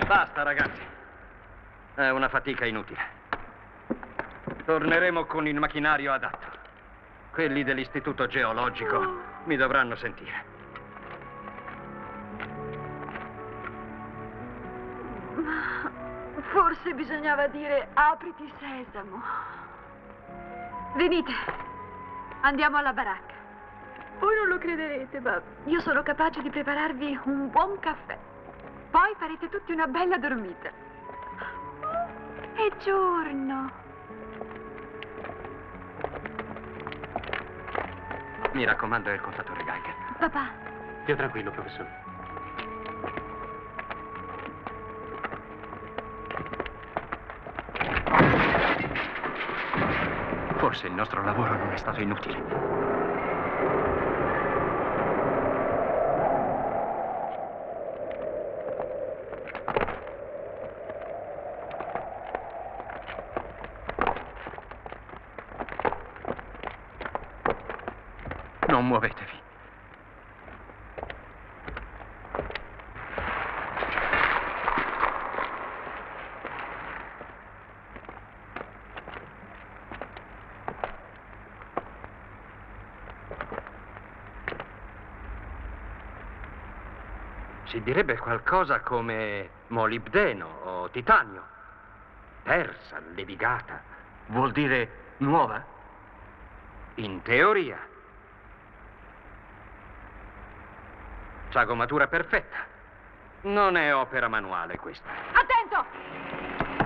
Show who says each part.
Speaker 1: Basta, ragazzi. È una fatica inutile. Torneremo con il macchinario adatto. Quelli dell'Istituto Geologico mi dovranno sentire.
Speaker 2: Forse bisognava dire apriti sesamo. Venite, andiamo alla baracca. Voi non lo crederete, ma io sono capace di prepararvi un buon caffè. Poi farete tutti una bella dormita. È giorno.
Speaker 1: Mi raccomando, è il contatore Geiger.
Speaker 2: Papà.
Speaker 3: Stia tranquillo, professore.
Speaker 1: Forse il nostro lavoro non è stato inutile. Non muovetevi. Si direbbe qualcosa come molibdeno o titanio. Persa, levigata.
Speaker 3: Vuol dire nuova?
Speaker 1: In teoria. Sagomatura perfetta. Non è opera manuale questa.
Speaker 2: Attento!